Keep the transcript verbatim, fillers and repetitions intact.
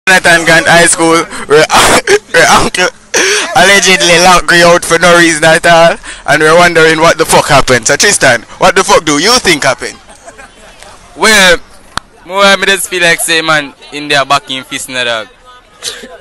Jonathan Grant High School, where, where uncle allegedly locked me out for no reason at all, and we're wondering what the fuck happened. So Tristan, what the fuck do you think happened? Well, more I just feel like say man in there back in fist in the dog.